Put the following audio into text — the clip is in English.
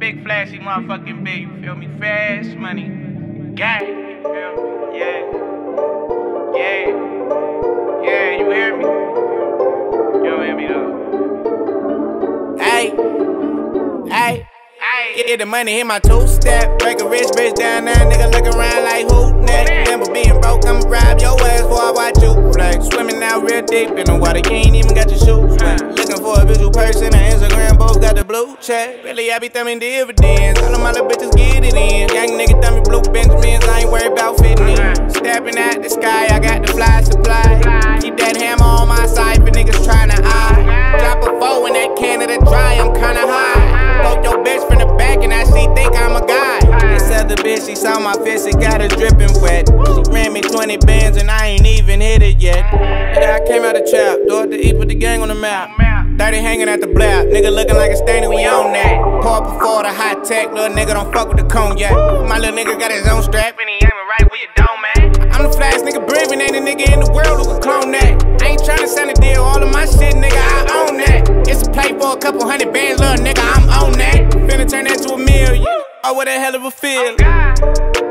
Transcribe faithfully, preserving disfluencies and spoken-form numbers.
big flashy motherfucking big, you feel me? Fast money, gang, you feel me? Yeah, yeah, yeah, you hear me? You don't hear me though. Hey, hey. Get the money, hit my two-step. Break a rich bitch down there, nigga looking around like who next? Remember being broke, I'ma grab your ass before I watch you flex. Swimming out real deep in the water, you ain't even got your shoes wet. Looking for a visual person on Instagram, both got the blue check. Really, I be thumbing dividends, all of my little bitches get it in. Gang nigga thumbing blue Benjamins, I ain't worried about fitting in. Stepping at the sky, I got the fly supply. Keep that hammer on my side for niggas trying to eye. Drop a four in that Canada dry, I'm kinda high. Poke your bitch from the back and I see think I'm a guy. This other bitch, she saw my fist, it got her dripping wet. She ran me twenty bands and I ain't even hit it yet. Yeah, I came out the trap, do it to eat, put the gang on the map. thirty hanging at the blab, nigga looking like a stanny, we on that. Pour before the high tech, little nigga don't fuck with the cognac. My little nigga got his own strap and he aiming right where you don't, man. I'm the flash nigga breathing, ain't a nigga in the world who can clone that. I ain't tryna sign a deal, all of my shit, nigga, I own that. It's a play for a couple hundred bands, little nigga, I'm on that. Finna turn that to a million, oh what a hell of a feeling.